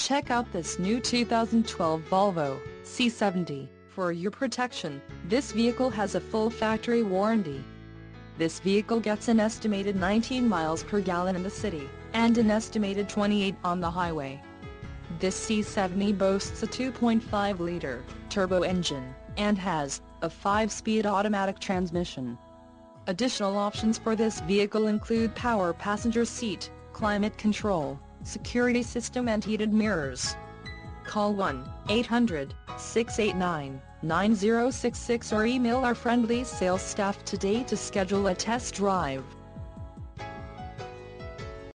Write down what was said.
Check out this new 2012 Volvo C70. For your protection, this vehicle has a full factory warranty. This vehicle gets an estimated 19 miles per gallon in the city, and an estimated 28 on the highway. This C70 boasts a 2.5-liter turbo engine, and has a 5-speed automatic transmission. Additional options for this vehicle include power passenger seat, climate control, security system and heated mirrors. Call 1-800-689-9066 or email our friendly sales staff today to schedule a test drive.